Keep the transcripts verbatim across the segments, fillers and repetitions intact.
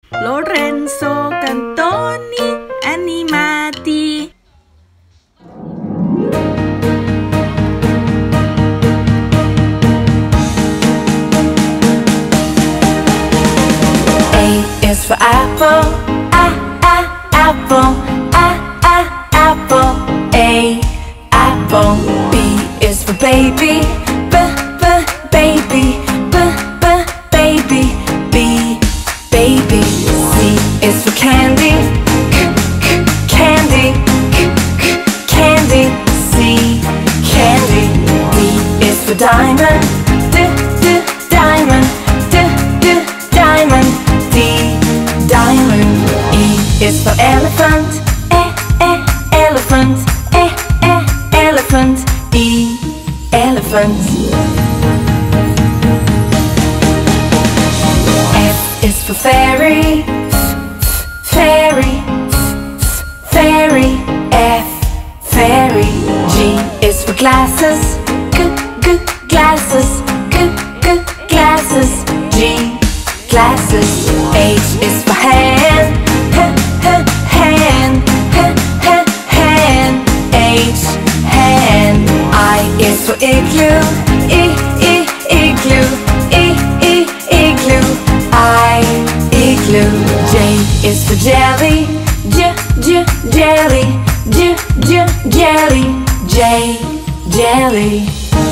Lorenzo Cantoni animati. A is for apple, a, a, apple, a, a, apple, A, apple. B is for baby, b, b, baby, b, b, baby, B, baby. C is for candy, c, c, candy, c, c, candy, C, candy. D is for diamond, d, d, diamond, d, d, diamond, D, diamond. E is for elephant, e, e, elephant, e, e, elephant, E, elephant. F is for fairy, f, f, fairy, f, f, fairy, F, fairy. G is for glasses, g, g, glasses, g, g, glasses, G, glasses. H is for hand, h, h, hand, h, h, hand, H, hand. I is for igloo, I, I, igloo, I, I, igloo, I, igloo. J is for jelly, j, j, jelly, j, j, jelly, J, jelly.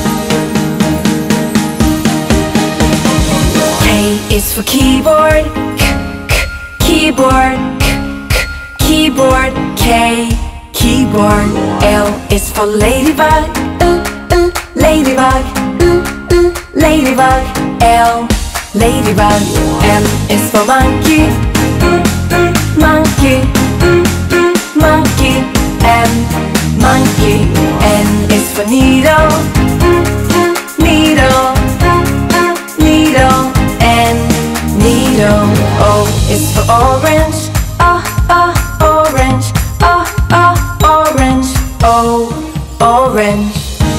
K is for keyboard, k, k, keyboard, k, k, keyboard, K, keyboard. L is for ladybug, uh, uh, ladybug, uh, uh, ladybug, L, ladybug. M is for monkey, mm, mm, monkey, mm, mm, monkey, M, monkey. N is for needle, mm, mm, needle, mm, mm, needle, N, needle. O is for orange, oh, oh, orange, oh, oh, orange, O, orange.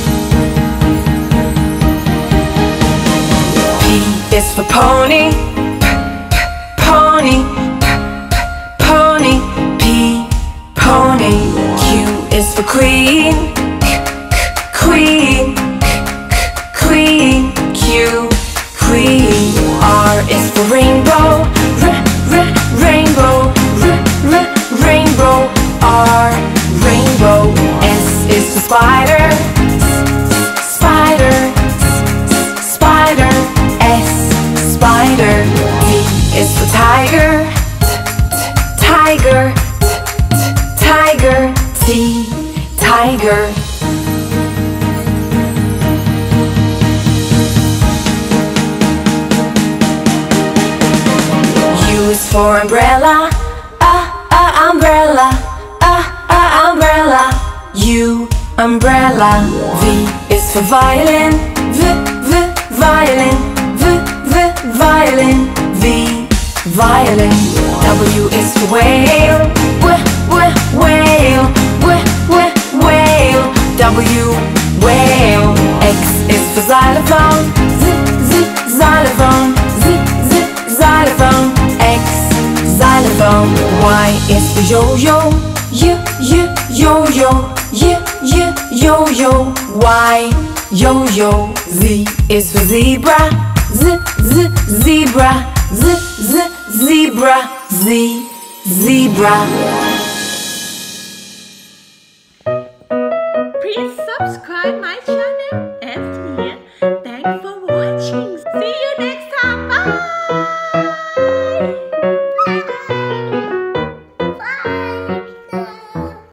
P is for pony, p, p, pony, p, p, pony, P, pony. Q is for queen, k, k, queen, k, k, queen, Q, queen. R is for rainbow, r, r, rainbow, r, r, rainbow, R, rainbow. S is for spider, s, s, spider, s, s, spider, S, spider. T is for tiger, t, t, tiger, t, t, tiger, T, tiger. U is for umbrella, ah, ah, umbrella, ah, ah, umbrella, U, umbrella. V is for violin, v, v, violin, v, v, violin, V, violin. W is for whale, w, w, whale, w, w, whale, W, whale. X is for xylophone, z, z, xylophone, z, z, xylophone, X, xylophone. Y is for yo-yo, y, y, yo-yo, y, y, yo-yo, Y, yo-yo. Z is for zebra, z, z, zebra, z, z, zebra, Z, zebra. Please subscribe my channel and here. Thanks for